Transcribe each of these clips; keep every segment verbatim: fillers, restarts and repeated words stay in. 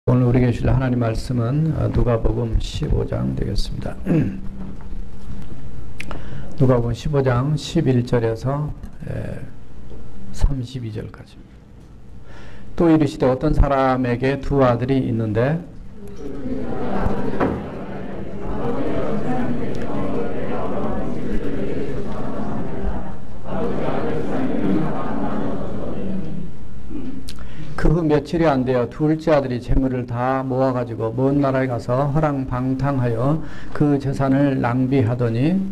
오늘 우리에게 주실 하나님 말씀은 누가복음 십오 장 되겠습니다. 누가복음 십오 장 십일 절에서 삼십이 절까지. 또 이르시되 어떤 사람에게 두 아들이 있는데 그 후 며칠이 안 되어 둘째 아들이 재물을 다 모아가지고 먼 나라에 가서 허랑방탕하여 그 재산을 낭비하더니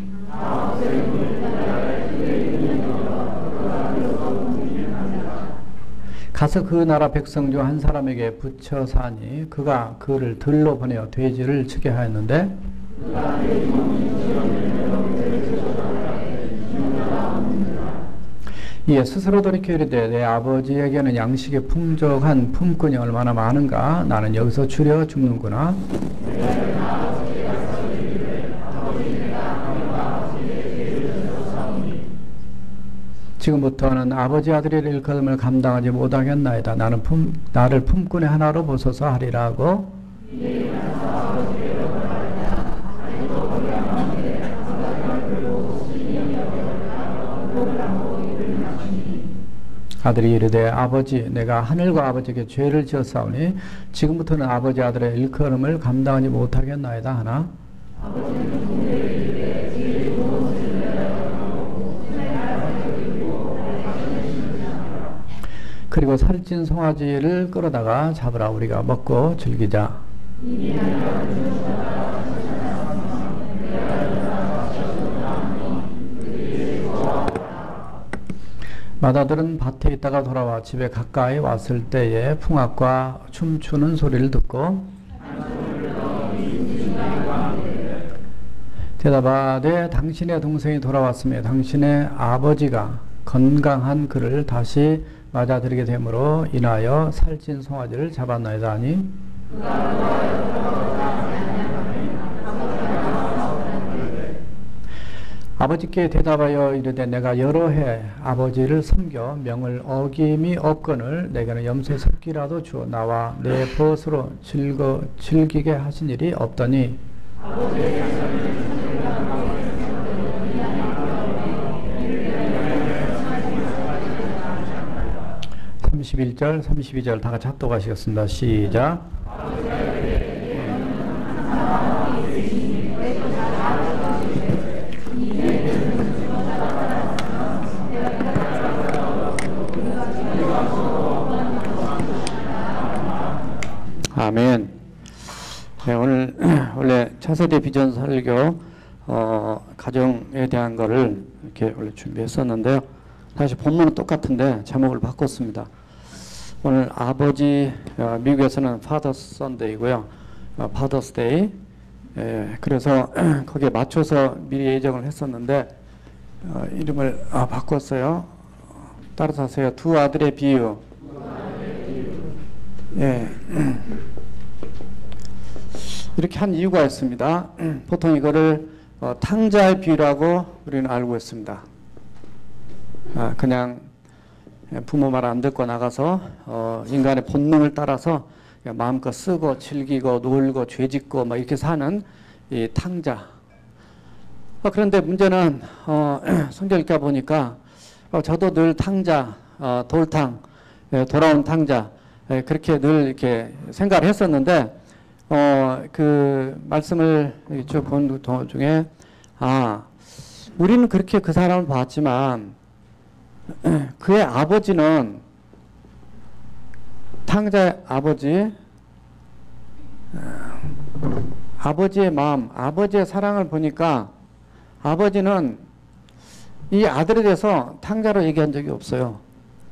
가서 그 나라 백성 중 한 사람에게 붙여 사니 그가 그를 들로 보내어 돼지를 치게 하였는데 이에 스스로 돌이켜 이르되 내 아버지에게는 양식의 풍족한 품꾼이 얼마나 많은가. 나는 여기서 줄여 죽는구나. 지금부터는 아버지 아들의 일컬음을 감당하지 못하겠나이다. 나는 품, 나를 품꾼의 하나로 보소서 하리라 하고 아들이 이르되 아버지 내가 하늘과 아버지에게 죄를 지었사오니 지금부터는 아버지 아들의 일컬음을 감당하지 못하겠나이다 하나 그리고 살찐 송아지를 끌어다가 잡으라. 우리가 먹고 즐기자. 맏아들은 밭에 있다가 돌아와 집에 가까이 왔을 때에 풍악과 춤추는 소리를 듣고 대답하되 당신의 동생이 돌아왔으며 당신의 아버지가 건강한 그를 다시 맞아들이게 되므로 인하여 살찐 송아지를 잡았나이다 하니 아버지께 대답하여 이르되 내가 여러 해 아버지를 섬겨 명을 어김이 없거늘 내게는 염소 새끼라도 주어 나와 내 벗으로 즐거, 즐기게 하신 일이 없더니 삼십일 절 삼십이 절 다 같이 합독하시겠습니다. 시작. 아멘. 네, 오늘 원래 차세대 비전 설교 어, 가정에 대한 거를 이렇게 원래 준비했었는데요. 다시 본문은 똑같은데 제목을 바꿨습니다. 오늘 아버지 어, 미국에서는 파더스 선데이고요. 어, 파더스 데이. 예, 그래서 거기에 맞춰서 미리 예정을 했었는데 어, 이름을 아, 바꿨어요. 따라서 하세요. 두 아들의 비유. 예. 이렇게 한 이유가 있습니다. 보통 이거를 어, 탕자의 비유라고 우리는 알고 있습니다. 아, 그냥 부모 말 안 듣고 나가서 어, 인간의 본능을 따라서 마음껏 쓰고 즐기고 놀고 죄짓고 막 이렇게 사는 이 탕자. 어, 그런데 문제는 어, 성경 읽다 보니까 어, 저도 늘 탕자, 어, 돌탕, 예, 돌아온 탕자 예, 그렇게 늘 이렇게 생각을 했었는데 어, 그 말씀을 쭉 본 도중에 아 우리는 그렇게 그 사람을 봤지만 그의 아버지는 탕자의 아버지 아버지의 마음 아버지의 사랑을 보니까 아버지는 이 아들에 대해서 탕자로 얘기한 적이 없어요.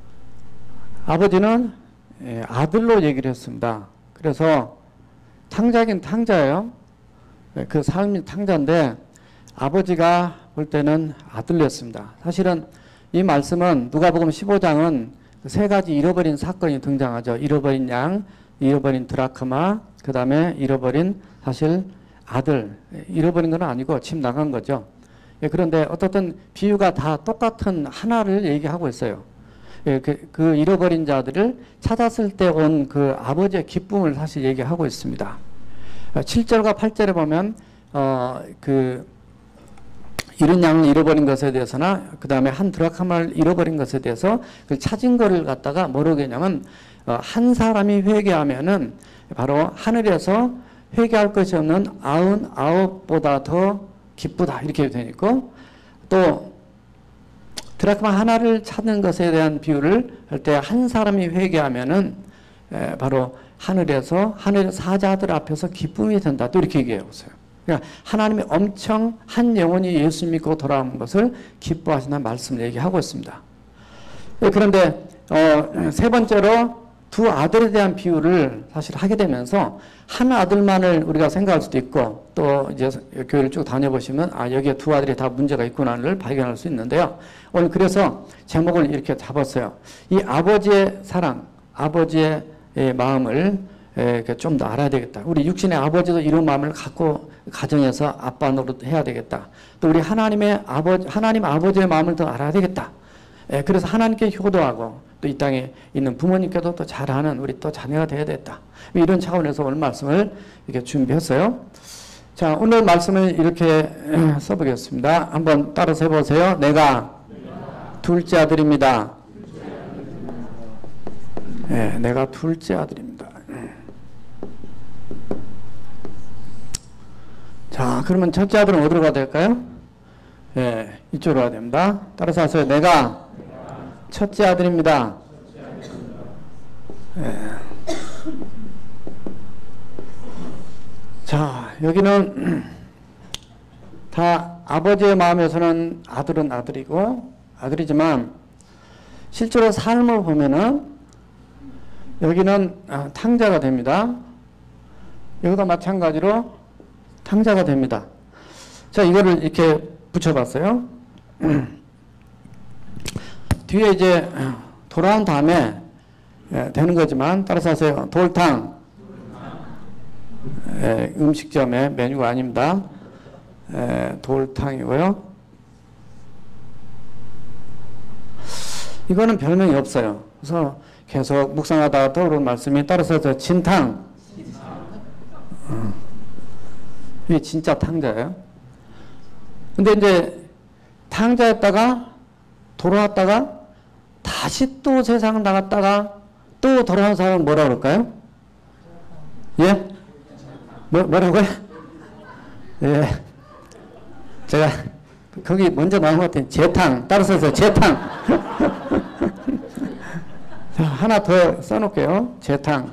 아버지는 아들로 얘기를 했습니다. 그래서 탕자긴 탕자예요. 그 삶이 탕자인데 아버지가 볼 때는 아들이었습니다. 사실은 이 말씀은 누가복음 십오 장은 세 가지 잃어버린 사건이 등장하죠. 잃어버린 양, 잃어버린 드라크마, 그 다음에 잃어버린 사실 아들. 잃어버린 건 아니고 집 나간 거죠. 그런데 어떻든 비유가 다 똑같은 하나를 얘기하고 있어요. 예, 그, 그 잃어버린 자들을 찾았을 때 온 그 아버지의 기쁨을 사실 얘기하고 있습니다. 칠 절과 팔 절에 보면 어, 그 잃은 양을 잃어버린 것에 대해서나 그 다음에 한 드라크마를 잃어버린 것에 대해서 그 찾은 거를 갖다가 뭐라고 했냐면 어, 한 사람이 회개하면은 바로 하늘에서 회개할 것이 없는 아흔 아홉보다 더 기쁘다 이렇게 되어 있고, 또 드라크마 하나를 찾는 것에 대한 비유를 할 때 한 사람이 회개하면은 에, 바로 하늘에서 하늘의 사자들 앞에서 기쁨이 된다 또 이렇게 얘기해 보세요. 그러니까 하나님이 엄청 한 영혼이 예수 믿고 돌아온 것을 기뻐하신다는 말씀을 얘기하고 있습니다. 그런데 어, 세 번째로 두 아들에 대한 비유를 사실 하게 되면서 한 아들만을 우리가 생각할 수도 있고, 또 이제 교회를 쭉 다녀보시면 아 여기에 두 아들이 다 문제가 있구나를 발견할 수 있는데요. 오늘 그래서 제목을 이렇게 잡았어요. 이 아버지의 사랑, 아버지의 마음을 좀 더 알아야 되겠다. 우리 육신의 아버지도 이런 마음을 갖고 가정에서 아빠 노릇 해야 되겠다. 또 우리 하나님의 아버지, 하나님 아버지의 마음을 더 알아야 되겠다. 그래서 하나님께 효도하고 또 이 땅에 있는 부모님께도 또 잘하는 우리 또 자녀가 되어야 되겠다. 이런 차원에서 오늘 말씀을 이렇게 준비했어요. 자, 오늘 말씀을 이렇게 써보겠습니다. 한번 따라서 해보세요. 내가 둘째 아들입니다. 네, 내가 둘째 아들입니다. 자, 그러면 첫째 아들은 어디로 가야 될까요? 네, 이쪽으로 가야 됩니다. 따라서 하세요. 내가 첫째 아들입니다. 네. 자, 여기는 다 아버지의 마음에서는 아들은 아들이고 아들이지만 실제로 삶을 보면은 여기는 탕자가 됩니다. 여기도 마찬가지로 탕자가 됩니다. 자, 이거를 이렇게 붙여봤어요. 뒤에 이제 돌아온 다음에 되는 거지만 따라서 하세요. 돌탕. 예, 음식점의 메뉴가 아닙니다. 예, 돌탕이고요. 이거는 별명이 없어요. 그래서 계속 묵상하다가 떠오르는 말씀이 따라서 저 진탕. 어. 이게 진짜 탕자예요. 근데 이제 탕자였다가 돌아왔다가 다시 또 세상을 나갔다가 또 돌아온 사람은 뭐라 그럴까요? 예? 뭐, 뭐라고요? 예. 제가 거기 먼저 나온 것 같아요. 재탕. 따라서 재탕. 자, 하나 더 써놓을게요. 재탕.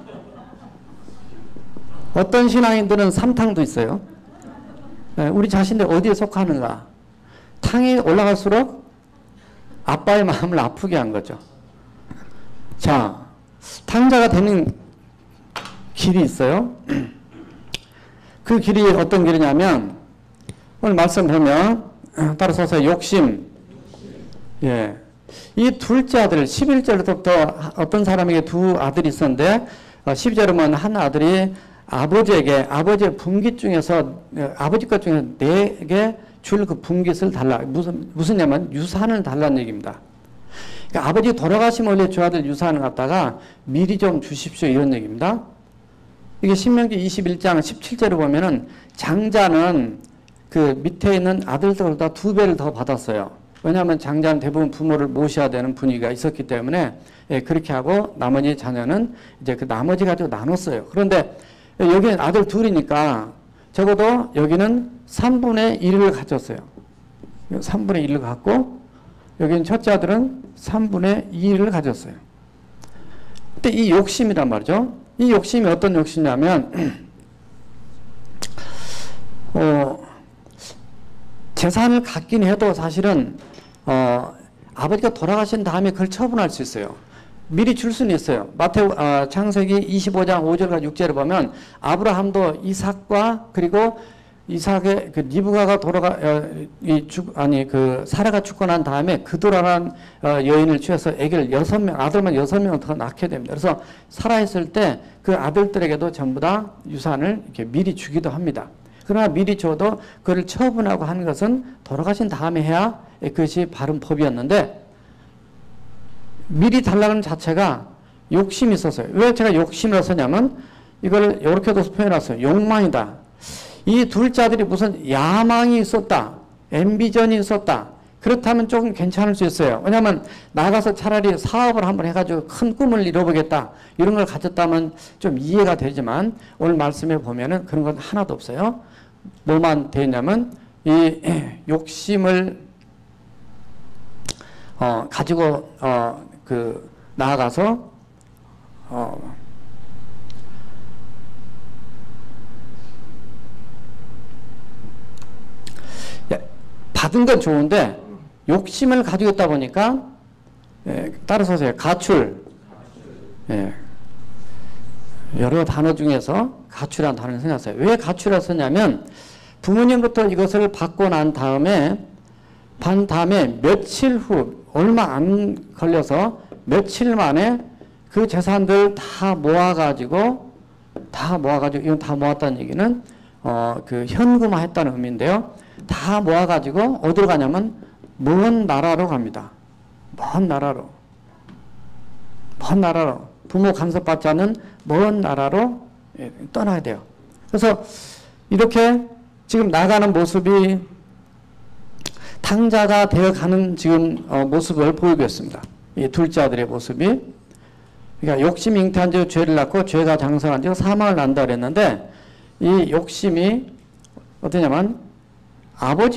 어떤 신앙인들은 삼탕도 있어요. 예, 우리 자신들 어디에 속하는가. 탕이 올라갈수록 아빠의 마음을 아프게 한 거죠. 자, 탕자가 되는 길이 있어요. 그 길이 어떤 길이냐면 오늘 말씀 보면 따라서서 욕심. 예. 이 둘째 아들 십일 절부터 어떤 사람에게 두 아들이 있었는데 십이 절에 보면 한 아들이 아버지에게 아버지의 분깃 중에서 아버지 것 중에 내게 줄 그 분깃을 달라. 무슨 무슨냐면 유산을 달라는 얘기입니다. 그러니까 아버지 돌아가시면 원래 주 아들 유산을 갖다가 미리 좀 주십시오 이런 얘기입니다. 이게 신명기 이십일 장 십칠 절에 보면은 장자는 그 밑에 있는 아들들보다 두 배를 더 받았어요. 왜냐하면 장자는 대부분 부모를 모셔야 되는 분위기가 있었기 때문에 예, 그렇게 하고 나머지 자녀는 이제 그 나머지 가지고 나눴어요. 그런데 여기는 아들 둘이니까 적어도 여기는 삼분의 일을 가졌어요. 삼분의 일을 갖고 여기는 첫째 아들은 삼분의 이를 가졌어요. 근데 이 욕심이란 말이죠. 이 욕심이 어떤 욕심이냐면 어, 재산을 갖긴 해도 사실은 어, 아버지가 돌아가신 다음에 그걸 처분할 수 있어요. 미리 줄 수는 있어요. 마태오 어, 창세기 이십오 장 오 절과 육 절에 보면 아브라함도 이삭과 그리고 이삭의 그 리브가가 돌아가 어, 이 죽 아니 그 사라가 죽고 난 다음에 그 돌아간 어, 여인을 취해서 아기를 여섯 명 아들만 여섯 명을 더 낳게 됩니다. 그래서 살아 있을 때 그 아들들에게도 전부 다 유산을 이렇게 미리 주기도 합니다. 그러나 미리 줘도 그를 처분하고 하는 것은 돌아가신 다음에 해야 그것이 바른 법이었는데 미리 달라는 자체가 욕심이 있었어요. 왜 제가 욕심을 썼냐면 이걸 이렇게도 표현했어요. 욕망이다. 이 둘째 아들이 무슨 야망이 있었다. 앰비전이 있었다. 그렇다면 조금 괜찮을 수 있어요. 왜냐하면 나가서 차라리 사업을 한번 해가지고 큰 꿈을 이뤄보겠다. 이런 걸 가졌다면 좀 이해가 되지만 오늘 말씀에 보면은 그런 건 하나도 없어요. 뭐만 되냐면 이 욕심을 어, 가지고 어, 그 나아가서 어, 받은 건 좋은데 욕심을 가지고 있다 보니까 예, 따라서 가출 예, 여러 단어 중에서 가출이라는 단어를 생각했어요. 왜 가출을 썼냐면 부모님부터 이것을 받고 난 다음에 반 다음에 며칠 후 얼마 안 걸려서 며칠 만에 그 재산들 다 모아가지고 다 모아가지고 이건 다 모았다는 얘기는 어, 그 현금화했다는 의미인데요. 다 모아가지고 어디로 가냐면 먼 나라로 갑니다. 먼 나라로. 먼 나라로. 부모 간섭받지 않는 먼 나라로 떠나야 돼요. 그래서 이렇게 지금 나가는 모습이 탕자가 되어가는 지금 어, 모습을 보이고 있습니다. 이 둘째 아들의 모습이. 그러니까 욕심이 잉태한 지 죄를 낳고 죄가 장성한 지 사망을 난다 그랬는데 이 욕심이 어떠냐면 아버지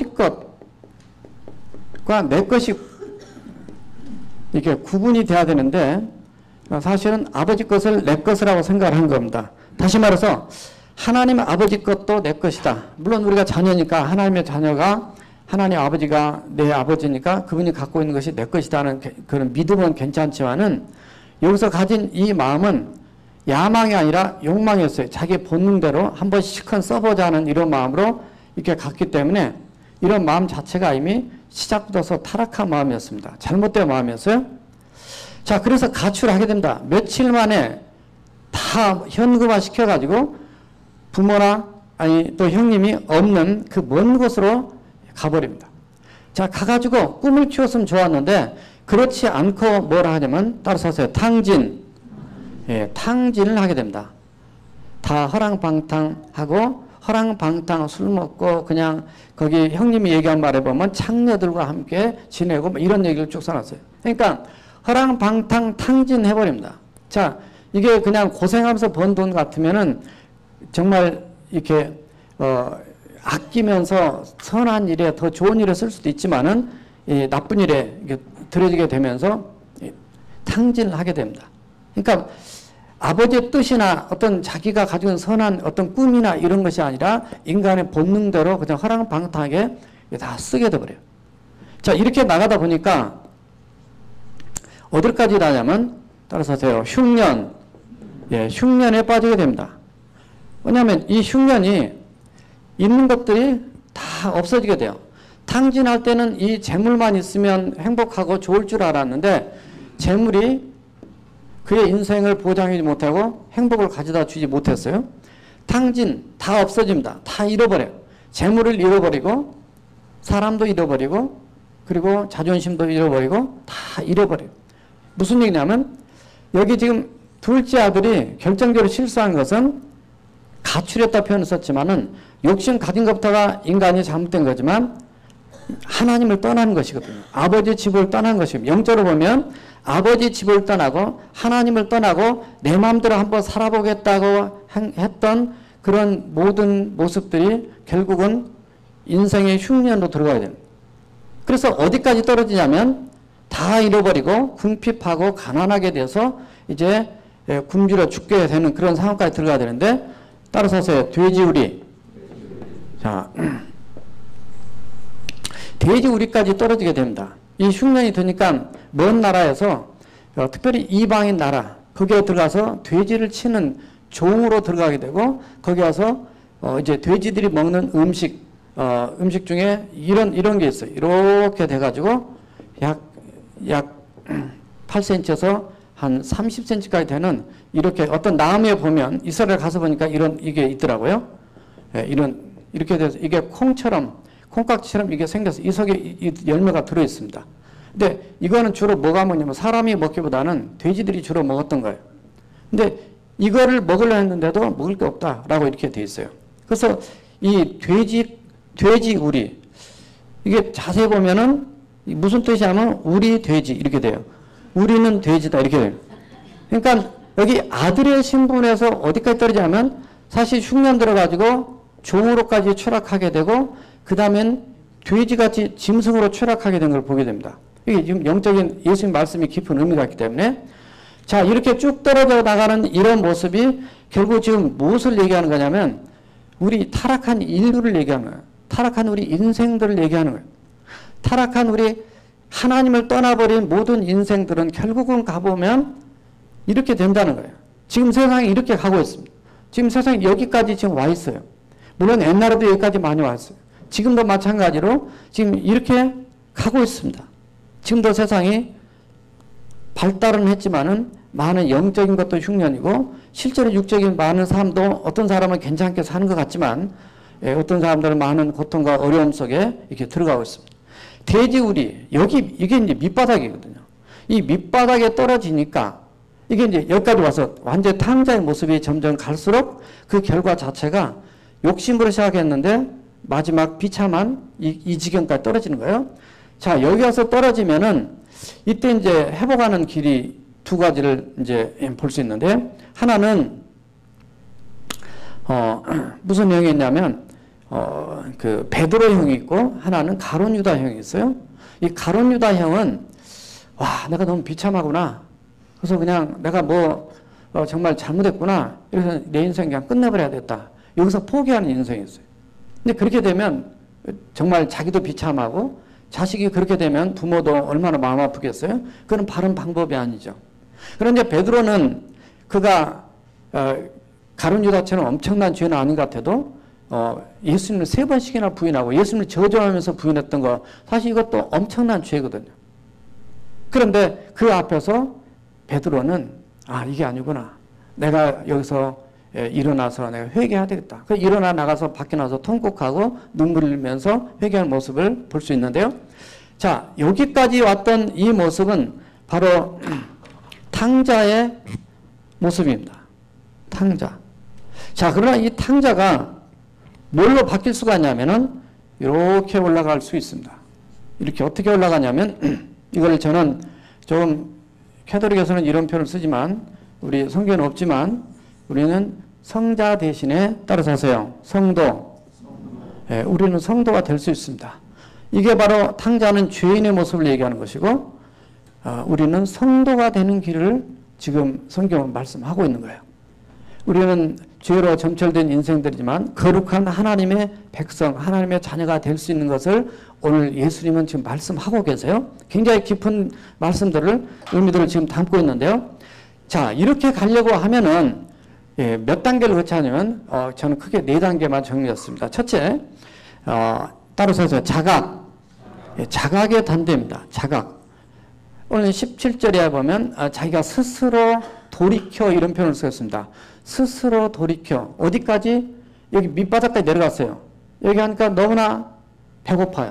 것과 내 것이 이렇게 구분이 돼야 되는데 사실은 아버지 것을 내 것이라고 생각을 한 겁니다. 다시 말해서 하나님 아버지 것도 내 것이다. 물론 우리가 자녀니까 하나님의 자녀가 하나님 아버지가 내 아버지니까 그분이 갖고 있는 것이 내 것이다는 그런 믿음은 괜찮지만은 여기서 가진 이 마음은 야망이 아니라 욕망이었어요. 자기 본능대로 한번 실컷 써보자는 이런 마음으로 이렇게 갔기 때문에 이런 마음 자체가 이미 시작부터 타락한 마음이었습니다. 잘못된 마음이었어요. 자, 그래서 가출을 하게 됩니다. 며칠 만에 다 현금화 시켜가지고 부모나 아니 또 형님이 없는 그 먼 곳으로 가버립니다. 자, 가가지고 꿈을 키웠으면 좋았는데 그렇지 않고 뭐라 하냐면 따라서 하세요. 탕진. 예, 탕진을 하게 됩니다. 다 허랑방탕하고 허랑방탕 술 먹고 그냥 거기 형님이 얘기한 말에 보면 창녀들과 함께 지내고 뭐 이런 얘기를 쭉 써놨어요. 그러니까 허랑방탕 탕진해버립니다. 자, 이게 그냥 고생하면서 번 돈 같으면은 정말 이렇게 어, 아끼면서 선한 일에 더 좋은 일에 쓸 수도 있지만은 이 나쁜 일에 들어지게 되면서 탕진을 하게 됩니다. 그러니까 아버지의 뜻이나 어떤 자기가 가지고 있는 선한 어떤 꿈이나 이런 것이 아니라 인간의 본능대로 그냥 허랑방탕하게 다 쓰게 돼버려요. 자, 이렇게 나가다 보니까 어디까지 가냐면 따라서 하세요. 흉년. 예, 흉년에 빠지게 됩니다. 왜냐하면 이 흉년이 있는 것들이 다 없어지게 돼요. 탕진할 때는 이 재물만 있으면 행복하고 좋을 줄 알았는데 재물이 그의 인생을 보장하지 못하고 행복을 가져다 주지 못했어요. 탕진 다 없어집니다. 다 잃어버려요. 재물을 잃어버리고 사람도 잃어버리고 그리고 자존심도 잃어버리고 다 잃어버려요. 무슨 얘기냐면 여기 지금 둘째 아들이 결정적으로 실수한 것은 가출했다 표현을 썼지만은 욕심 가진 것부터가 인간이 잘못된 거지만 하나님을 떠나는 것이거든요. 아버지 집을 떠난 것입니다. 영적으로 보면 아버지 집을 떠나고 하나님을 떠나고 내 마음대로 한번 살아보겠다고 했던 그런 모든 모습들이 결국은 인생의 흉년으로 들어가야 됩니다. 그래서 어디까지 떨어지냐면 다 잃어버리고 궁핍하고 가난하게 돼서 이제 굶주려 죽게 되는 그런 상황까지 들어가야 되는데 따라서 돼지우리. 자, 돼지우리까지 떨어지게 됩니다. 이 흉년이 드니까 먼 나라에서 어, 특별히 이방인 나라 거기에 들어가서 돼지를 치는 종으로 들어가게 되고 거기 와서 어, 이제 돼지들이 먹는 음식 어, 음식 중에 이런 이런 게 있어요. 이렇게 돼가지고 약 약 팔 센티미터에서 한 삼십 센티미터까지 되는 이렇게 어떤 나무에 보면 이스라엘 가서 보니까 이런 이게 있더라고요. 예, 이런 이렇게 돼서 이게 콩처럼 콩깍지처럼 이게 생겨서 이 속에 이 열매가 들어 있습니다. 근데 이거는 주로 뭐가 먹냐면 사람이 먹기보다는 돼지들이 주로 먹었던 거예요. 근데 이거를 먹으려 했는데도 먹을 게 없다라고 이렇게 돼 있어요. 그래서 이 돼지, 돼지 우리, 이게 자세히 보면은 무슨 뜻이냐면 우리 돼지 이렇게 돼요. 우리는 돼지다 이렇게 돼요. 그러니까 여기 아들의 신분에서 어디까지 떨어지냐면 사실 흉년 들어가지고 종으로까지 추락하게 되고 그 다음엔 돼지같이 짐승으로 추락하게 된 걸 보게 됩니다. 이게 지금 영적인 예수님 말씀이 깊은 의미가 있기 때문에 자 이렇게 쭉 떨어져 나가는 이런 모습이 결국 지금 무엇을 얘기하는 거냐면 우리 타락한 인류를 얘기하는 거예요. 타락한 우리 인생들을 얘기하는 거예요. 타락한 우리 하나님을 떠나버린 모든 인생들은 결국은 가보면 이렇게 된다는 거예요. 지금 세상이 이렇게 가고 있습니다. 지금 세상이 여기까지 지금 와 있어요. 물론 옛날에도 여기까지 많이 왔어요. 지금도 마찬가지로 지금 이렇게 가고 있습니다. 지금도 세상이 발달은 했지만은 많은 영적인 것도 흉년이고 실제로 육적인 많은 사람도 어떤 사람은 괜찮게 사는 것 같지만 예, 어떤 사람들은 많은 고통과 어려움 속에 이렇게 들어가고 있습니다. 돼지우리 여기 이게 이제 밑바닥이거든요. 이 밑바닥에 떨어지니까 이게 이제 여기까지 와서 완전 탕자의 모습이 점점 갈수록 그 결과 자체가 욕심으로 시작했는데 마지막 비참한 이, 이 지경까지 떨어지는 거예요. 자, 여기 와서 떨어지면은 이때 이제 회복하는 길이 두 가지를 이제 볼 수 있는데 하나는 어, 무슨 형이 있냐면 어, 그 베드로 형이 있고 하나는 가룟 유다 형이 있어요. 이 가룟 유다 형은 와, 내가 너무 비참하구나. 그래서 그냥 내가 뭐 어, 정말 잘못했구나. 그래서 내 인생 그냥 끝내버려야 됐다. 여기서 포기하는 인생이었어요. 근데 그렇게 되면 정말 자기도 비참하고 자식이 그렇게 되면 부모도 얼마나 마음 아프겠어요? 그건 바른 방법이 아니죠. 그런데 베드로는 그가 어, 가룟 유다처럼 엄청난 죄는 아닌 것 같아도 어, 예수님을 세 번씩이나 부인하고 예수님을 저주하면서 부인했던 거 사실 이것도 엄청난 죄거든요. 그런데 그 앞에서 베드로는 아 이게 아니구나. 내가 여기서 예, 일어나서 내가 회개해야 되겠다. 그 일어나 나가서 밖에 나서 통곡하고 눈물 흘리면서 회개하는 모습을 볼 수 있는데요. 자 여기까지 왔던 이 모습은 바로 탕자의 모습입니다. 탕자. 자 그러나 이 탕자가 뭘로 바뀔 수가 있냐면은 이렇게 올라갈 수 있습니다. 이렇게 어떻게 올라가냐면 이걸 저는 좀 캐톨릭에서는 이런 표현을 쓰지만 우리 성경은 없지만 우리는 성자 대신에 따라서 하세요. 성도. 예, 우리는 성도가 될 수 있습니다. 이게 바로 탕자는 죄인의 모습을 얘기하는 것이고 어, 우리는 성도가 되는 길을 지금 성경은 말씀하고 있는 거예요. 우리는 죄로 점철된 인생들이지만 거룩한 하나님의 백성, 하나님의 자녀가 될 수 있는 것을 오늘 예수님은 지금 말씀하고 계세요. 굉장히 깊은 말씀들을, 의미들을 지금 담고 있는데요. 자, 이렇게 가려고 하면은 예, 몇 단계를 거치냐면 어, 저는 크게 네 단계만 정리했습니다. 첫째, 어, 따로 써서 자각, 예, 자각의 단계입니다. 자각. 오늘 십칠 절에 보면 아, 자기가 스스로 돌이켜 이런 표현을 쓰였습니다. 스스로 돌이켜 어디까지? 여기 밑바닥까지 내려갔어요. 여기 하니까 너무나 배고파요.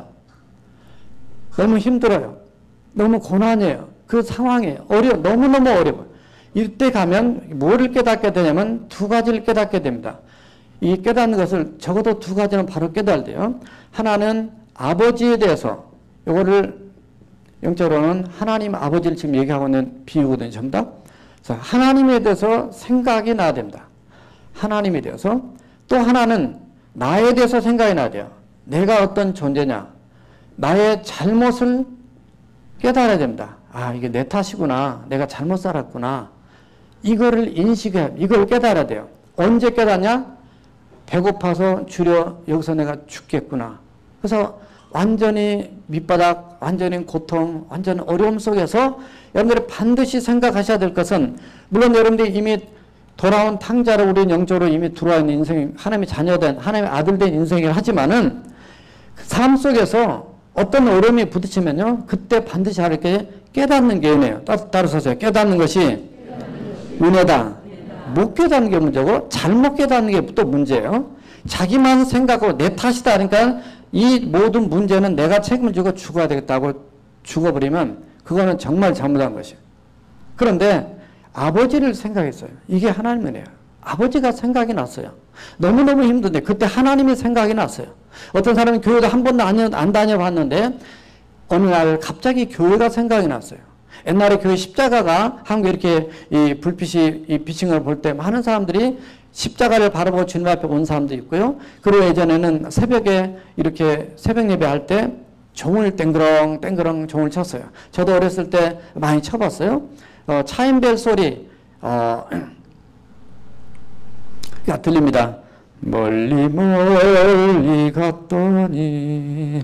너무 힘들어요. 너무 고난이에요. 그 상황에 어려워. 너무너무 어려워요. 이때 가면 뭐를 깨닫게 되냐면 두 가지를 깨닫게 됩니다. 이 깨닫는 것을 적어도 두 가지는 바로 깨달아야 돼요. 하나는 아버지에 대해서 이거를 영적으로는 하나님 아버지를 지금 얘기하고 있는 비유거든요. 정답. 그래서 하나님에 대해서 생각이 나야 됩니다. 하나님에 대해서. 또 하나는 나에 대해서 생각이 나야 돼요. 내가 어떤 존재냐. 나의 잘못을 깨달아야 됩니다. 아 이게 내 탓이구나. 내가 잘못 살았구나. 이거를 인식해, 이걸 깨달아야 돼요. 언제 깨닫냐? 배고파서 주려 여기서 내가 죽겠구나. 그래서 완전히 밑바닥, 완전히 고통, 완전 어려움 속에서 여러분들이 반드시 생각하셔야 될 것은 물론 여러분들이 이미 돌아온 탕자로 우리는 영적으로 이미 들어와 있는 인생, 하나님의 자녀된, 하나님의 아들 된 인생이라 하지만은 삶 속에서 어떤 어려움이 부딪히면요, 그때 반드시 이렇게 깨닫는 게 은혜예요. 따로 써서요. 깨닫는 것이 은혜다. 못 깨닫는 게 문제고 잘못 깨닫는 게 또 문제예요. 자기만 생각하고 내 탓이다. 그러니까 이 모든 문제는 내가 책임을 지고 죽어야 되겠다고 죽어버리면 그거는 정말 잘못한 것이에요. 그런데 아버지를 생각했어요. 이게 하나님의 은혜예요. 아버지가 생각이 났어요. 너무너무 힘든데 그때 하나님이 생각이 났어요. 어떤 사람은 교회도 한 번도 안, 안 다녀봤는데 어느 날 갑자기 교회가 생각이 났어요. 옛날에 교회 십자가가 한국에 이렇게 이 불빛이 이 비친 걸 볼 때 많은 사람들이 십자가를 바라보고 주님 앞에 온 사람도 있고요. 그리고 예전에는 새벽에 이렇게 새벽 예배할 때 종을 땡그렁 땡그렁 종을 쳤어요. 저도 어렸을 때 많이 쳐봤어요. 어, 차인벨 소리 어, 야, 들립니다. 멀리 멀리 갔더니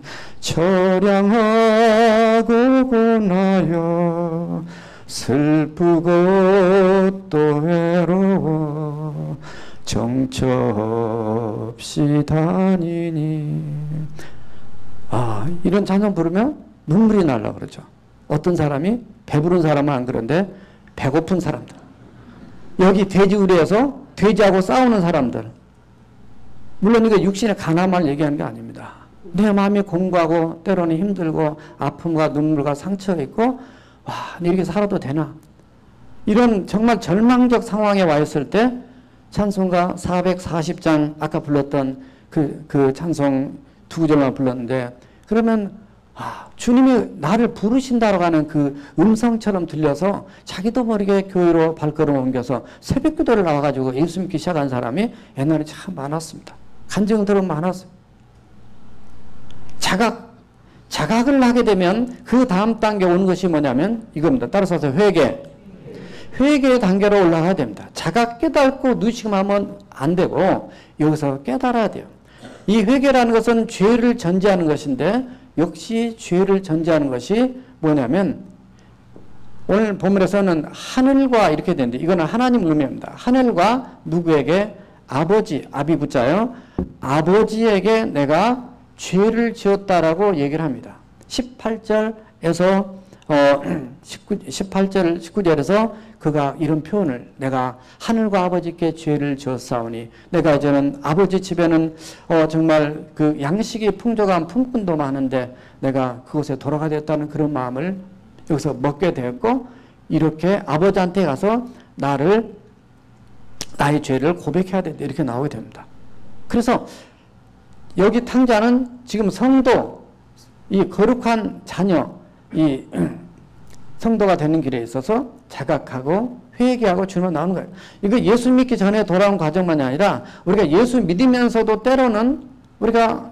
처량하고 고나여 슬프고 또 외로워 정처 없이 다니니. 아, 이런 찬송 부르면 눈물이 날라 그러죠. 어떤 사람이 배부른 사람은 안 그런데 배고픈 사람들, 여기 돼지우리에서 돼지하고 싸우는 사람들, 물론 이게 육신의 가난만 얘기하는 게 아닙니다. 내 마음이 공고하고 때로는 힘들고 아픔과 눈물과 상처가 있고 와, 이렇게 살아도 되나? 이런 정말 절망적 상황에 와 있을 때 찬송가 사백사십 장 아까 불렀던 그, 그 찬송 두 구절만 불렀는데 그러면 아, 주님이 나를 부르신다고 하는 그 음성처럼 들려서 자기도 모르게 교회로 발걸음을 옮겨서 새벽 기도를 나와가지고 예수 믿기 시작한 사람이 옛날에 참 많았습니다. 간증들은 많았어요. 자각, 자각을 하게 되면 그 다음 단계 오는 것이 뭐냐면 이겁니다. 따라서 회개. 회개의 단계로 올라가야 됩니다. 자각 깨닫고 누식하면 안 되고 여기서 깨달아야 돼요. 이 회개라는 것은 죄를 전제하는 것인데 역시 죄를 전제하는 것이 뭐냐면 오늘 본문에서는 하늘과 이렇게 되는데 이거는 하나님 의미입니다. 하늘과 누구에게? 아버지, 아비 붙자요. 아버지에게 내가 죄를 지었다라고 얘기를 합니다. 십팔 절에서 어, 십구, 십팔 절, 십구 절에서 그가 이런 표현을 내가 하늘과 아버지께 죄를 지었사오니 내가 이제는 아버지 집에는 어, 정말 그 양식이 풍족한 품꾼도 많은데 내가 그곳에 돌아가야 되겠다는 그런 마음을 여기서 먹게 되었고 이렇게 아버지한테 가서 나를 나의 죄를 고백해야 된다 이렇게 나오게 됩니다. 그래서 여기 탕자는 지금 성도 이 거룩한 자녀 이 성도가 되는 길에 있어서 자각하고 회개하고 주님을 나오는 거예요. 이거 예수 믿기 전에 돌아온 과정만이 아니라 우리가 예수 믿으면서도 때로는 우리가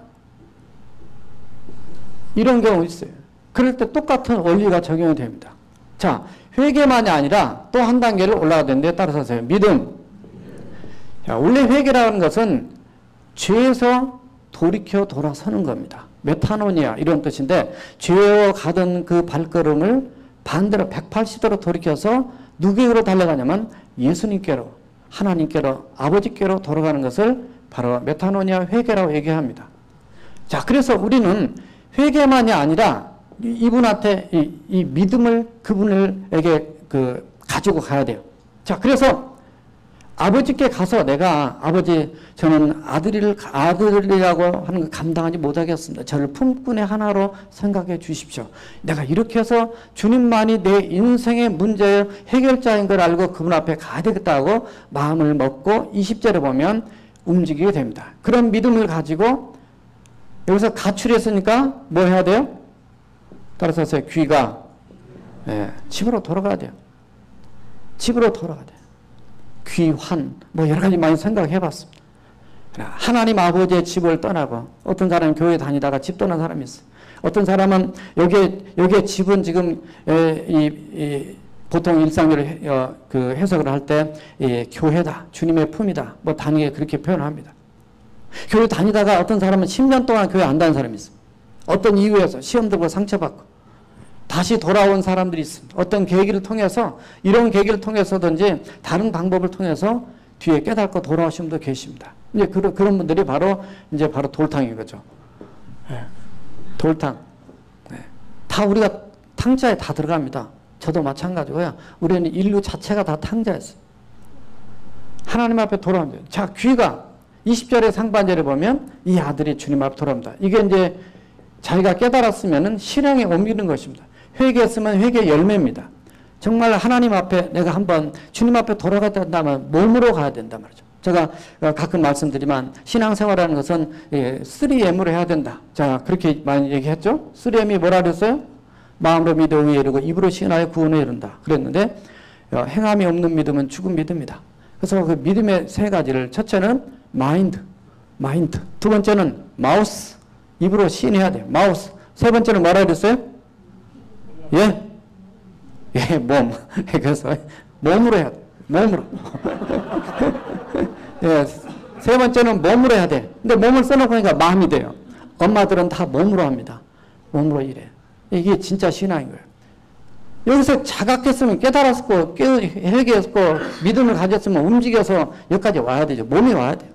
이런 경우 있어요. 그럴 때 똑같은 원리가 적용이 됩니다. 자, 회개만이 아니라 또 한 단계를 올라가야 되는데 따라서 하세요. 믿음. 자, 원래 회개라는 것은 죄에서 돌이켜 돌아서는 겁니다. 메타노니아 이런 뜻인데 죄로 가던 그 발걸음을 반대로 백팔십 도로 돌이켜서 누구에게로 달려가냐면 예수님께로 하나님께로 아버지께로 돌아가는 것을 바로 메타노니아 회개라고 얘기합니다. 자, 그래서 우리는 회개만이 아니라 이분한테 이, 이 믿음을 그분에게 그 가지고 가야 돼요. 자, 그래서 아버지께 가서 내가 아버지 저는 아들을 아들이라고 하는 걸 감당하지 못하겠습니다. 저를 품꾼의 하나로 생각해 주십시오. 내가 이렇게 해서 주님만이 내 인생의 문제의 해결자인 걸 알고 그분 앞에 가야 되겠다고 마음을 먹고 이십 절에 보면 움직이게 됩니다. 그런 믿음을 가지고 여기서 가출했으니까 뭐 해야 돼요? 따라서 귀가 예, 집으로 돌아가야 돼요. 집으로 돌아가야 돼요. 귀환 뭐 여러 가지 많이 생각해 봤습니다. 하나님 아버지의 집을 떠나고 어떤 사람은 교회 다니다가 집 떠난 사람이 있어요. 어떤 사람은 여기에 여기에 집은 지금 에, 이, 이, 보통 일상적으로 해, 어, 그 해석을 할 때 교회다 주님의 품이다 뭐 다니게 그렇게 표현합니다. 교회 다니다가 어떤 사람은 십 년 동안 교회 안 다니는 사람이 있어요. 어떤 이유에서 시험 들고 상처받고 다시 돌아온 사람들이 있습니다. 어떤 계기를 통해서 이런 계기를 통해서든지 다른 방법을 통해서 뒤에 깨닫고 돌아오신 분도 계십니다. 이제 그런 그런 분들이 바로 이제 바로 돌탕인 거죠. 네. 돌탕. 네. 다 우리가 탕자에 다 들어갑니다. 저도 마찬가지고요. 우리는 인류 자체가 다 탕자였어요. 하나님 앞에 돌아옵니다. 자, 귀가 이십 절의 상반절에 보면 이 아들이 주님 앞에 돌아옵니다. 이게 이제 자기가 깨달았으면은 실행에 옮기는 것입니다. 회개했으면 회개의 열매입니다. 정말 하나님 앞에 내가 한번 주님 앞에 돌아가야 된다면 몸으로 가야 된단 말이죠. 제가 가끔 말씀드리면 신앙생활이라는 것은 쓰리 엠으로 해야 된다. 자, 그렇게 많이 얘기했죠. 쓰리 엠이 뭐라 그랬어요? 마음으로 믿어 의에 이르고 입으로 시인하여 구원에 이른다. 그랬는데 행함이 없는 믿음은 죽은 믿음이다. 그래서 그 믿음의 세 가지를 첫째는 마인드, 마인드. 두 번째는 마우스, 입으로 시인해야 돼. 마우스. 세 번째는 뭐라 그랬어요? 예? 예, 몸. 그래서 몸으로 해야 돼. 몸으로. 예, 세 번째는 몸으로 해야 돼. 근데 몸을 써놓으니까 마음이 돼요. 엄마들은 다 몸으로 합니다. 몸으로 일해. 이게 진짜 신앙인 거예요. 여기서 자각했으면 깨달았고, 회개했고, 믿음을 가졌으면 움직여서 여기까지 와야 되죠. 몸이 와야 돼요.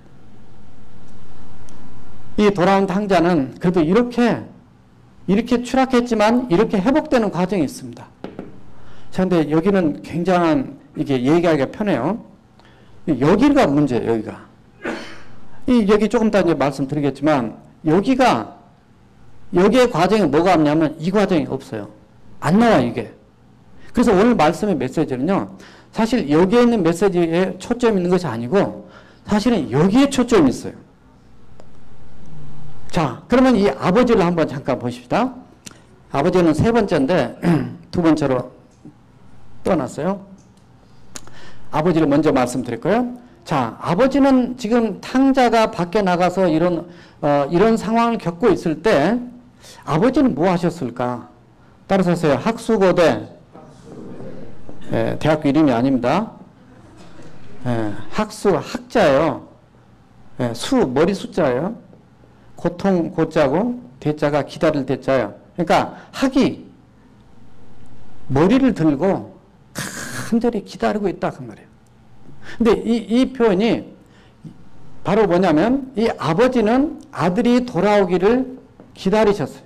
이 돌아온 탕자는 그래도 이렇게, 이렇게 추락했지만 이렇게 회복되는 과정이 있습니다. 자, 근데 여기는 굉장한, 이게 얘기하기가 편해요. 여기가 문제예요, 여기가. 이, 여기 조금 이따 이제 말씀드리겠지만, 여기가, 여기의 과정이 뭐가 없냐면 이 과정이 없어요. 안 나와, 이게. 그래서 오늘 말씀의 메시지는요, 사실 여기에 있는 메시지에 초점이 있는 것이 아니고, 사실은 여기에 초점이 있어요. 자, 그러면 이 아버지를 한번 잠깐 보십시다. 아버지는 세 번째인데, 두 번째로 떠났어요. 아버지를 먼저 말씀드릴 거예요. 자, 아버지는 지금 탕자가 밖에 나가서 이런, 어, 이런 상황을 겪고 있을 때, 아버지는 뭐 하셨을까? 따라서 하세요. 학수고대. 예, 대학교 이름이 아닙니다. 예, 학수, 학자예요. 예, 수, 머리 숫자예요. 고통, 고자고, 대자가 기다릴 대자예요. 그러니까, 학이 머리를 들고 간절히 기다리고 있다. 그 말이에요. 근데 이, 이 표현이 바로 뭐냐면, 이 아버지는 아들이 돌아오기를 기다리셨어요.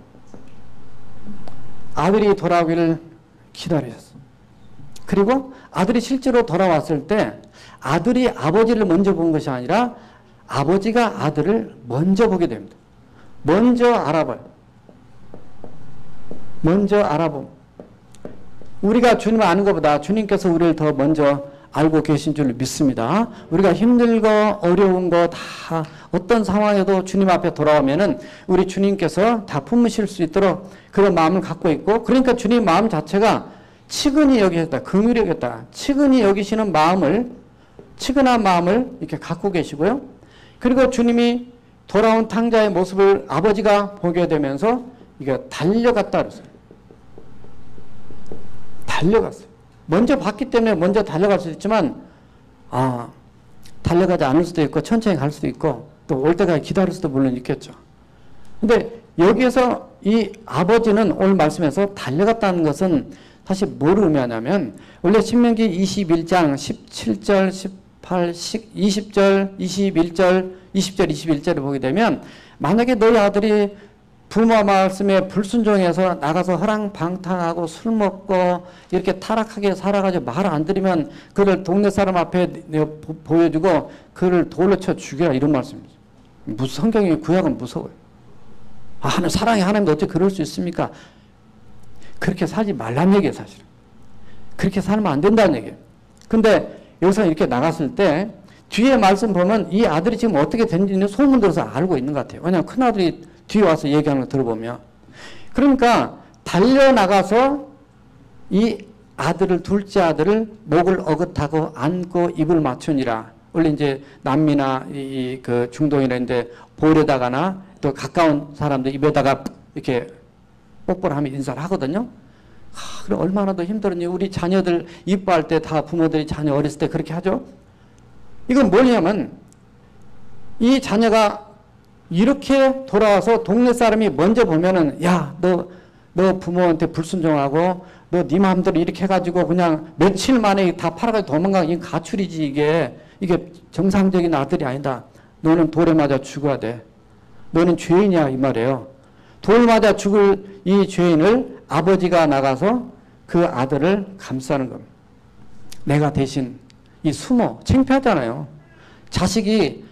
아들이 돌아오기를 기다리셨어요. 그리고 아들이 실제로 돌아왔을 때 아들이 아버지를 먼저 본 것이 아니라 아버지가 아들을 먼저 보게 됩니다. 먼저 알아봐요. 먼저 알아봄. 우리가 주님을 아는 것보다 주님께서 우리를 더 먼저 알고 계신 줄 믿습니다. 우리가 힘들고 어려운 거 다 어떤 상황에도 주님 앞에 돌아오면은 우리 주님께서 다 품으실 수 있도록 그런 마음을 갖고 있고, 그러니까 주님 마음 자체가 치근히 여기셨다. 긍휼히 여겼다. 치근히 여기시는 마음을, 치근한 마음을 이렇게 갖고 계시고요. 그리고 주님이 돌아온 탕자의 모습을 아버지가 보게 되면서 이게 달려갔다 그랬어요. 달려갔어요. 먼저 봤기 때문에 먼저 달려갈 수 있지만, 아, 달려가지 않을 수도 있고, 천천히 갈 수도 있고, 또 올 때까지 기다릴 수도 물론 있겠죠. 근데 여기에서 이 아버지는 오늘 말씀에서 달려갔다는 것은 사실 뭘 의미하냐면, 원래 신명기 이십일 장 십칠 절, 십팔, 이십 절, 이십일 절, 이십 절, 이십일 절을 보게 되면, 만약에 너희 아들이 부모 말씀에 불순종해서 나가서 허랑방탕하고 술 먹고 이렇게 타락하게 살아가지고 말 안 들으면 그를 동네 사람 앞에 보여주고 그를 돌로 쳐 죽여라, 이런 말씀이죠. 무슨 성경의 구약은 무서워요. 아, 하나님, 사랑의 하나님도 어떻게 그럴 수 있습니까? 그렇게 살지 말란 얘기예요, 사실은. 그렇게 살면 안 된다는 얘기예요. 근데 여기서 이렇게 나갔을 때 뒤에 말씀 보면 이 아들이 지금 어떻게 됐는지 소문 들어서 알고 있는 것 같아요. 왜냐하면 큰아들이 뒤에 와서 얘기하는 거 들어보면. 그러니까 달려나가서 이 아들을, 둘째 아들을 목을 어긋하고 안고 입을 맞추니라. 원래 이제 남미나 이 그 중동이나 이제 볼에다가나 또 가까운 사람들 입에다가 이렇게 뽀뽀를 하면 인사를 하거든요. 하, 그럼 얼마나 더 힘들었니? 우리 자녀들 이뻐할 때 다 부모들이 자녀 어렸을 때 그렇게 하죠. 이건 뭐냐면 이 자녀가 이렇게 돌아와서 동네 사람이 먼저 보면은, 야, 너, 너 부모한테 불순종하고 너 네 마음대로 이렇게 해가지고 그냥 며칠 만에 다 팔아가지고 도망가. 이게 가출이지, 이게. 이게 정상적인 아들이 아니다. 너는 돌에 맞아 죽어야 돼. 너는 죄인이야, 이 말이에요. 돌 맞아 죽을 이 죄인을 아버지가 나가서 그 아들을 감싸는 겁니다. 내가 대신 이 수모, 창피하잖아요. 자식이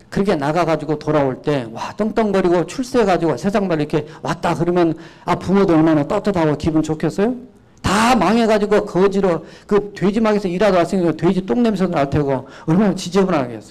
그렇게 나가가지고 돌아올 때, 와, 떵떵거리고 출세해가지고 세상만 이렇게 왔다 그러면, 아, 부모도 얼마나 떳떳하고 기분 좋겠어요? 다 망해가지고 거지로, 그 돼지막에서 일하다 왔으니까 돼지 똥냄새도 날 테고, 얼마나 지저분하겠어요.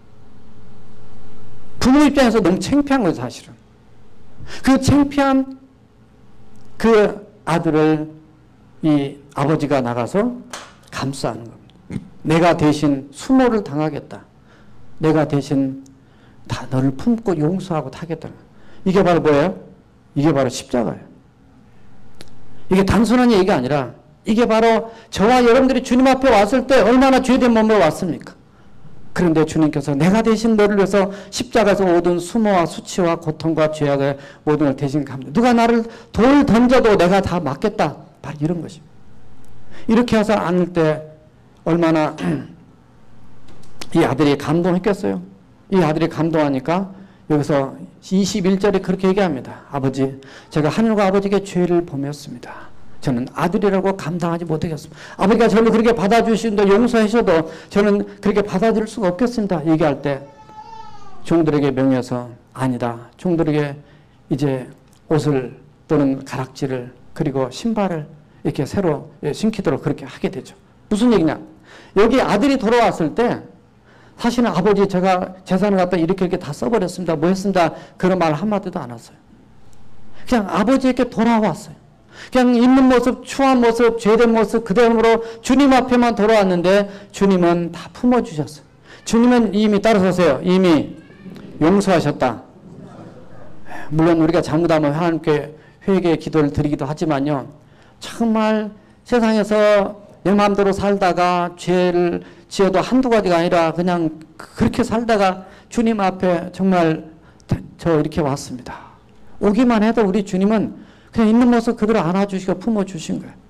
부모 입장에서 너무 창피한 거예요, 사실은. 그 창피한 그 아들을 이 아버지가 나가서 감싸는 겁니다. 내가 대신 수모를 당하겠다. 내가 대신 다 너를 품고 용서하고 타겠다. 이게 바로 뭐예요? 이게 바로 십자가예요. 이게 단순한 얘기가 아니라 이게 바로 저와 여러분들이 주님 앞에 왔을 때 얼마나 죄된 몸으로 왔습니까? 그런데 주님께서 내가 대신 너를 위해서 십자가에서 모든 수모와 수치와 고통과 죄악의 모든 걸 대신 감당. 누가 나를 돌 던져도 내가 다 맞겠다. 바로 이런 것입니다. 이렇게 해서 안을 때 얼마나 이 아들이 감동했겠어요. 이 아들이 감동하니까 여기서 이십일 절에 그렇게 얘기합니다. 아버지, 제가 하늘과 아버지께 죄를 범했습니다. 저는 아들이라고 감당하지 못하겠습니다. 아버지가 저를 그렇게 받아주신다 용서하셔도 저는 그렇게 받아들일 수가 없겠습니다. 얘기할 때 종들에게 명해서 아니다. 종들에게 이제 옷을 또는 가락지를 그리고 신발을 이렇게 새로 신기도록 그렇게 하게 되죠. 무슨 얘기냐? 여기 아들이 돌아왔을 때 사실은 아버지 제가 재산을 갖다 이렇게 이렇게 다 써버렸습니다. 뭐 했습니다. 그런 말 한마디도 안 했어요. 그냥 아버지에게 돌아왔어요. 그냥 있는 모습, 추한 모습, 죄된 모습 그대로 주님 앞에만 돌아왔는데 주님은 다 품어주셨어요. 주님은 이미 따라서세요. 이미 용서하셨다. 물론 우리가 잘못하면 하나님께 회개의 기도를 드리기도 하지만요. 정말 세상에서 내 마음대로 살다가 죄를 지어도 한두 가지가 아니라 그냥 그렇게 살다가 주님 앞에 정말 저 이렇게 왔습니다. 오기만 해도 우리 주님은 그냥 있는 모습 그대로 안아주시고 품어주신 거예요.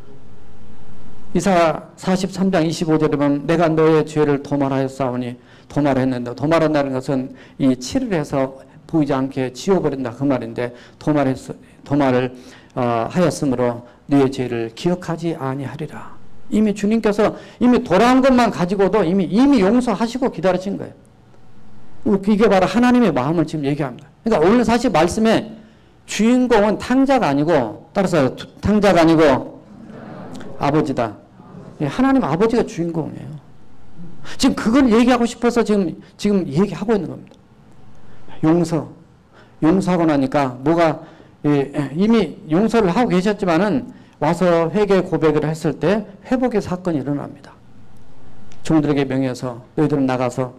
이사 사십삼 장 이십오 절에 보면 내가 너의 죄를 도말하였사오니 도말했는데 도말한다는 것은 이 칠을 해서 보이지 않게 지워버린다 그 말인데 도말했, 도말을 어, 하였으므로 너의 죄를 기억하지 아니하리라. 이미 주님께서 이미 돌아온 것만 가지고도 이미 이미 용서하시고 기다리신 거예요. 이게 바로 하나님의 마음을 지금 얘기합니다. 그러니까 오늘 사실 말씀에 주인공은 탕자가 아니고 따라서 탕자가 아니고 아버지다. 하나님 아버지가 주인공이에요. 지금 그걸 얘기하고 싶어서 지금 지금 얘기하고 있는 겁니다. 용서. 용서하고 나니까 뭐가 이미 용서를 하고 계셨지만은 와서 회개 고백을 했을 때 회복의 사건이 일어납니다. 종들에게 명해서 너희들은 나가서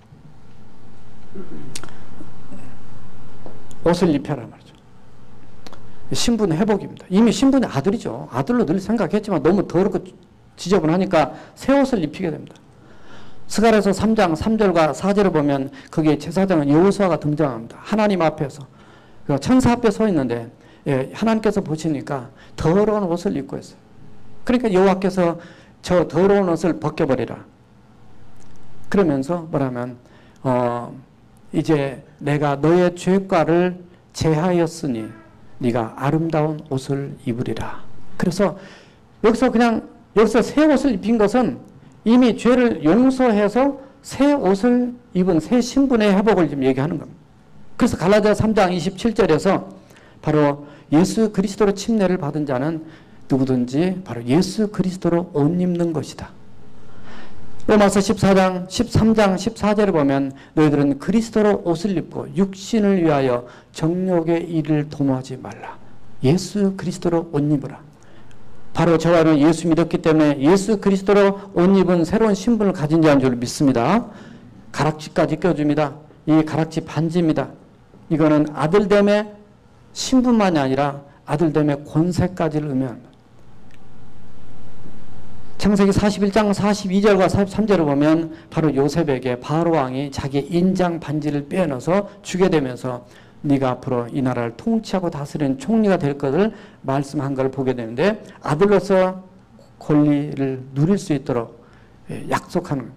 옷을 입혀라 말이죠. 신분의 회복입니다. 이미 신분의 아들이죠. 아들로 늘 생각했지만 너무 더럽고 지저분하니까 새 옷을 입히게 됩니다. 스가랴서 삼 장 삼 절과 사 절을 보면 거기에 제사장은 여호수아가 등장합니다. 하나님 앞에서 천사 앞에 서 있는데 예, 하나님께서 보시니까 더러운 옷을 입고 있어요. 그러니까 여호와께서 저 더러운 옷을 벗겨버리라. 그러면서 뭐라면 어, 이제 내가 너의 죄과를 제하였으니 네가 아름다운 옷을 입으리라. 그래서 여기서 그냥 여기서 새 옷을 입힌 것은 이미 죄를 용서해서 새 옷을 입은 새 신분의 회복을 지금 얘기하는 겁니다. 그래서 갈라디아 삼 장 이십칠 절에서 바로 예수 그리스도로 침례를 받은 자는 누구든지 바로 예수 그리스도로 옷 입는 것이다. 로마서 십사 장 십삼 장 십사 절을 보면 너희들은 그리스도로 옷을 입고 육신을 위하여 정욕의 일을 도모하지 말라. 예수 그리스도로 옷 입으라. 바로 저와 여러분 예수 믿었기 때문에 예수 그리스도로 옷 입은 새로운 신분을 가진 자인 줄 믿습니다. 가락지까지 껴줍니다. 이 가락지 반지입니다. 이거는 아들됨의 신분만이 아니라 아들됨의 권세까지를 의미합니다. 창세기 사십일 장 사십이 절과 사십삼 절을 보면 바로 요셉에게 바로 왕이 자기 인장 반지를 빼앗아서 주게 되면서 네가 앞으로 이 나라를 통치하고 다스리는 총리가 될 것을 말씀한 걸 보게 되는데 아들로서 권리를 누릴 수 있도록 약속하는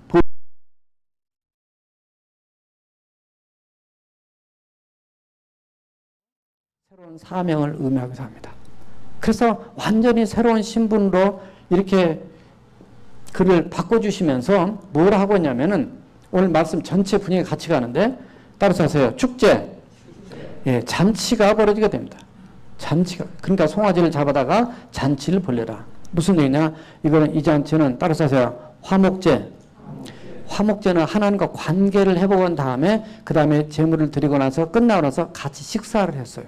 새로운 사명을 의미하기도 합니다. 그래서 완전히 새로운 신분으로 이렇게 그를 바꿔주시면서 뭘 하고 있냐면은 오늘 말씀 전체 분위기 같이 가는데 따라서 하세요. 축제. 예, 잔치가 벌어지게 됩니다. 잔치가. 그러니까 송아지를 잡아다가 잔치를 벌려라. 무슨 얘기냐? 이거는 이 잔치는 따라서 하세요. 화목제. 화목제는 하나님과 관계를 회복한 다음에 그 다음에 제물을 드리고 나서 끝나고 나서 같이 식사를 했어요.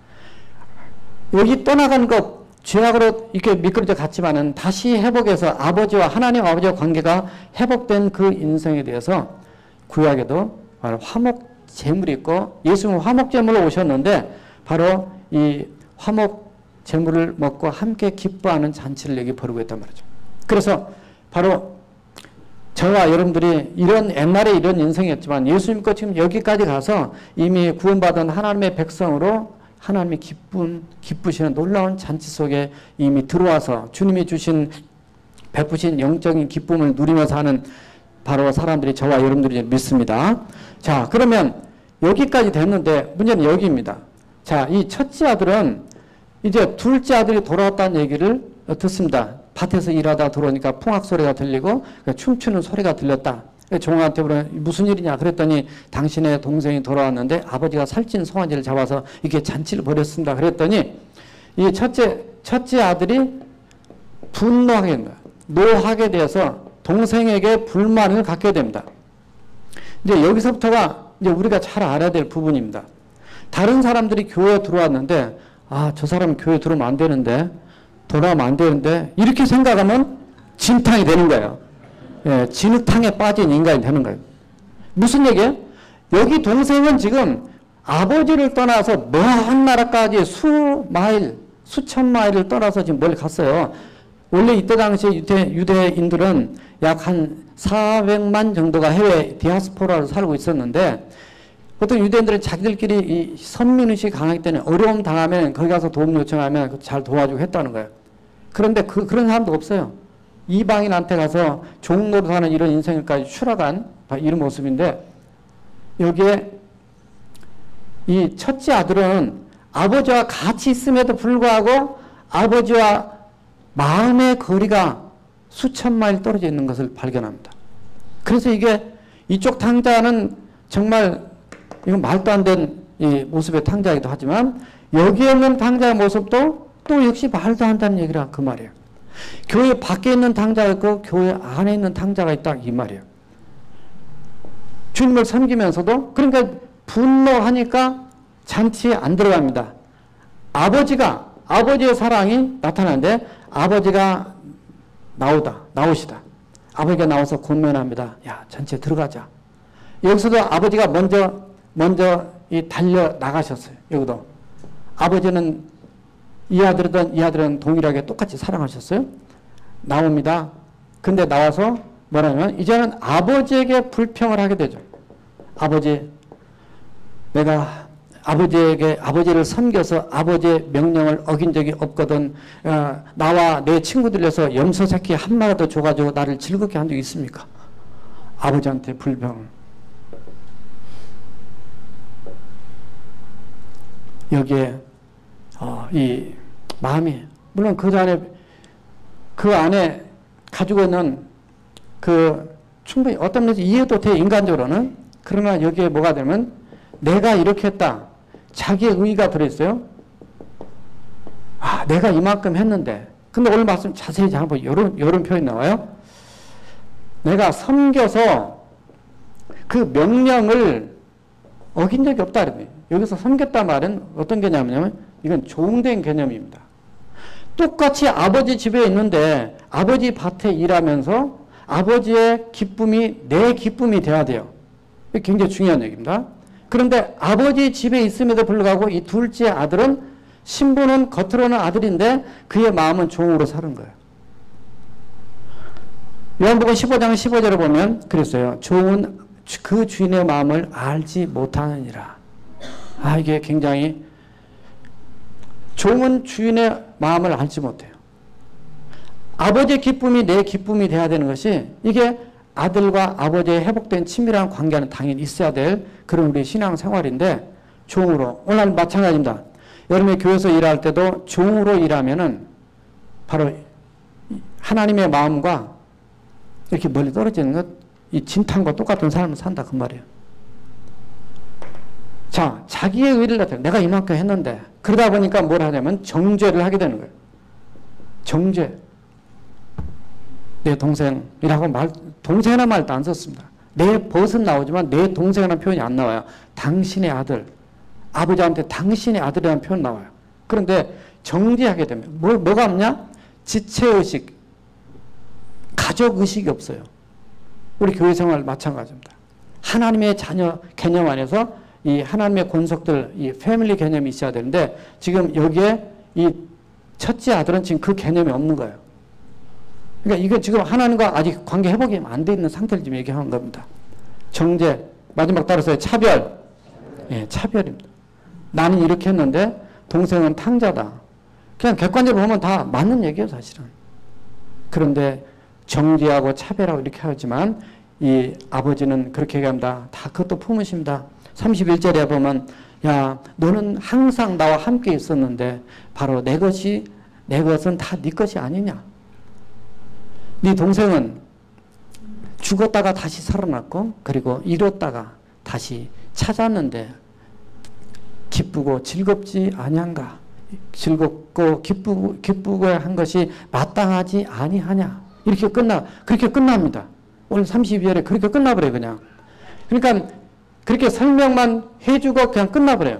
여기 떠나간 것 죄악으로 이렇게 미끄러져 갔지만은 다시 회복해서 아버지와 하나님 아버지와 관계가 회복된 그 인생에 대해서 구약에도 바로 화목 제물이 있고 예수님은 화목 제물로 오셨는데 바로 이 화목 제물을 먹고 함께 기뻐하는 잔치를 여기 벌이고 있단 말이죠. 그래서 바로 저와 여러분들이 이런 옛날에 이런 인생이었지만 예수님 거 지금 여기까지 가서 이미 구원받은 하나님의 백성으로 하나님의 기쁜, 기쁘시는 놀라운 잔치 속에 이미 들어와서 주님이 주신 베푸신 영적인 기쁨을 누리면서 하는 바로 사람들이 저와 여러분들이 믿습니다. 자, 그러면 여기까지 됐는데 문제는 여기입니다. 자, 이 첫째 아들은 이제 둘째 아들이 돌아왔다는 얘기를 듣습니다. 밭에서 일하다 들어오니까 풍악 소리가 들리고 춤추는 소리가 들렸다. 종한테 물어 무슨 일이냐 그랬더니 당신의 동생이 돌아왔는데 아버지가 살찐 송아지를 잡아서 이렇게 잔치를 벌였습니다. 그랬더니 이 첫째 첫째 아들이 분노하게 됩니다. 노하게 돼서 동생에게 불만을 갖게 됩니다. 이제 여기서부터가 이제 우리가 잘 알아야 될 부분입니다. 다른 사람들이 교회에 들어왔는데 아, 저 사람은 교회에 들어오면 안 되는데 돌아오면 안 되는데 이렇게 생각하면 진탕이 되는 거예요. 예, 진흙탕에 빠진 인간이 되는 거예요. 무슨 얘기예요? 여기 동생은 지금 아버지를 떠나서 먼 나라까지 수 마일, 수천 마일을 떠나서 지금 멀리 갔어요. 원래 이때 당시에 유대, 유대인들은 약 한 사백만 정도가 해외 디아스포라로 살고 있었는데 보통 유대인들은 자기들끼리 이 선민의식이 강하기 때문에 어려움 당하면 거기 가서 도움 요청하면 잘 도와주고 했다는 거예요. 그런데 그, 그런 사람도 없어요. 이방인한테 가서 종 노릇하는 이런 인생까지 추락한 이런 모습인데 여기에 이 첫째 아들은 아버지와 같이 있음에도 불구하고 아버지와 마음의 거리가 수천 마일 떨어져 있는 것을 발견합니다. 그래서 이게 이쪽 탕자는 정말 이건 말도 안 된 이 모습의 탕자이기도 하지만 여기에 있는 탕자의 모습도 또 역시 말도 안 된다는 얘기라 그 말이에요. 교회 밖에 있는 탕자가 있고 교회 안에 있는 탕자가 있다 이 말이에요. 주님을 섬기면서도 그러니까 분노하니까 잔치에 안 들어갑니다. 아버지가 아버지의 사랑이 나타나는데 아버지가 나오다 나오시다. 아버지가 나와서 권면합니다. 야 잔치에 들어가자. 여기서도 아버지가 먼저 먼저 이 달려 나가셨어요. 여기도 아버지는 이 아들이든 이 아들은 동일하게 똑같이 사랑하셨어요. 나옵니다. 근데 나와서 뭐냐면 이제는 아버지에게 불평을 하게 되죠. 아버지, 내가 아버지에게 아버지를 섬겨서 아버지의 명령을 어긴 적이 없거든. 어, 나와 내 친구들에서 염소 새끼 한 마리도 줘가지고 나를 즐겁게 한 적이 있습니까? 아버지한테 불평. 여기에 어, 이 마음이 물론 그 안에 그 안에 가지고 있는 그 충분히 어떤 면에서 이해도 돼 인간적으로는. 그러나 여기에 뭐가 되면 내가 이렇게 했다. 자기의 의의가 들어있어요. 아, 내가 이만큼 했는데. 근데 오늘 말씀 자세히 잘 보면 이런, 이런 표현이 나와요. 내가 섬겨서 그 명령을 어긴 적이 없다. 여기서 섬겼다 말은 어떤 개념이냐면 이건 종된 개념입니다. 똑같이 아버지 집에 있는데 아버지 밭에 일하면서 아버지의 기쁨이 내 기쁨이 돼야 돼요. 이게 굉장히 중요한 얘기입니다. 그런데 아버지 집에 있음에도 불구하고 이 둘째 아들은 신부는 겉으로는 아들인데 그의 마음은 종으로 사는 거예요. 요한복음 십오 장 십오 절에 보면 그랬어요. 종은 그 주인의 마음을 알지 못하느니라. 아, 이게 굉장히 종은 주인의 마음을 알지 못해요. 아버지의 기쁨이 내 기쁨이 돼야 되는 것이 이게 아들과 아버지의 회복된 친밀한 관계는 당연히 있어야 될 그런 우리 신앙생활인데 종으로 오늘 마찬가지입니다. 여러분이 교회에서 일할 때도 종으로 일하면은 바로 하나님의 마음과 이렇게 멀리 떨어지는 것 이 진탕과 똑같은 삶을 산다 그 말이에요. 자, 자기의 의를 나타내. 내가 이만큼 했는데 그러다 보니까 뭘 하냐면 정죄를 하게 되는 거예요. 정죄. 내 동생이라고 말, 동생이라는 말도 안 썼습니다. 내 벗은 나오지만 내 동생이라는 표현이 안 나와요. 당신의 아들. 아버지한테 당신의 아들이라는 표현 나와요. 그런데 정죄하게 되면 뭐, 뭐가 없냐? 지체의식, 가족의식이 없어요. 우리 교회 생활 마찬가지입니다. 하나님의 자녀 개념 안에서 이 하나님의 권속들, 이 패밀리 개념이 있어야 되는데 지금 여기에 이 첫째 아들은 지금 그 개념이 없는 거예요. 그러니까 이거 지금 하나님과 아직 관계 회복이 안 돼 있는 상태를 지금 얘기하는 겁니다. 정죄, 마지막 따라서 차별. 예, 차별입니다. 나는 이렇게 했는데 동생은 탕자다. 그냥 객관적으로 보면 다 맞는 얘기예요, 사실은. 그런데 정죄하고 차별하고 이렇게 하지만 이 아버지는 그렇게 얘기합니다. 다 그것도 품으십니다. 삼십일 절에 보면 야 너는 항상 나와 함께 있었는데 바로 내 것이 내 것은 다 네 것이 아니냐. 네 동생은 죽었다가 다시 살아났고 그리고 잃었다가 다시 찾았는데 기쁘고 즐겁지 아니한가. 즐겁고 기쁘고 기쁘고 한 것이 마땅하지 아니하냐. 이렇게 끝나 그렇게 끝납니다. 오늘 삼십이 절에 그렇게 끝나버려요. 그냥. 그러니까 그렇게 설명만 해주고 그냥 끝나버려요.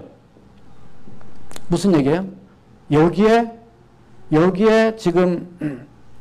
무슨 얘기예요? 여기에 여기에 지금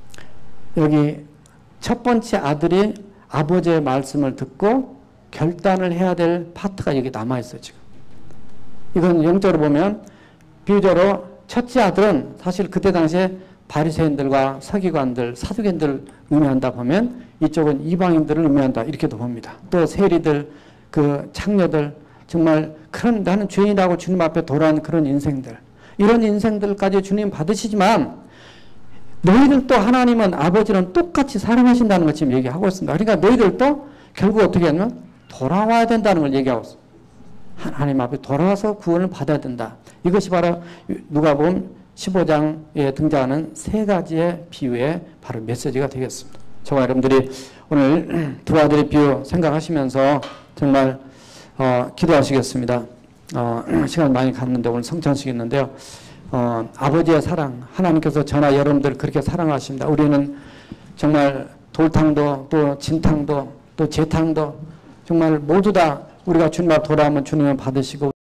여기 첫 번째 아들이 아버지의 말씀을 듣고 결단을 해야 될 파트가 여기 남아있어요. 지금. 이건 영적으로 보면 비유적으로 첫째 아들은 사실 그때 당시에 바리새인들과 서기관들, 사두개인들을 의미한다 보면 이쪽은 이방인들을 의미한다 이렇게도 봅니다. 또 세리들, 그 창녀들 정말 그런 나는 죄인이라고 주님 앞에 돌아온 그런 인생들 이런 인생들까지 주님 받으시지만 너희들도 하나님은 아버지는 똑같이 사랑하신다는 걸 지금 얘기하고 있습니다. 그러니까 너희들도 결국 어떻게 하냐면 돌아와야 된다는 걸 얘기하고 있습니다. 하나님 앞에 돌아와서 구원을 받아야 된다. 이것이 바로 누가복음 십오 장에 등장하는 세 가지의 비유의 바로 메시지가 되겠습니다. 저와 여러분들이 오늘 두 아들의 비유 생각하시면서 정말 어, 기도하시겠습니다. 어, 시간 많이 갔는데 오늘 성찬식이 있는데요. 어, 아버지의 사랑 하나님께서 저나 여러분들 그렇게 사랑하십니다. 우리는 정말 돌탕도 또 진탕도 또 재탕도 정말 모두 다 우리가 주님 앞 돌아오면 주님을 받으시고